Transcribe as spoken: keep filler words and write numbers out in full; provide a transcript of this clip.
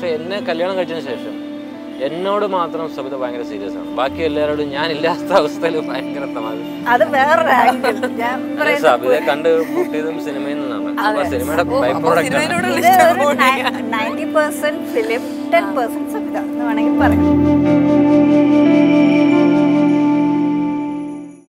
എന്നെ കല്യാണം കഴിച്ചതിന് ശേഷം എന്നോട് മാത്രം സബിത ഭയങ്കര സീരിയസ് ആണ്. ബാക്കി എല്ലാവരോടും ഞാൻ ഇല്ലാത്ത അവസ്ഥയിൽ ഭയങ്കര അത് വേറെ സബിതയെ കണ്ട് കൂട്ടിയതും സിനിമയിൽ നിന്നാണ്. സിനിമയുടെ by product ninety percent film ten percent Sabitha എന്ന് വേണമെങ്കിൽ പറയാം.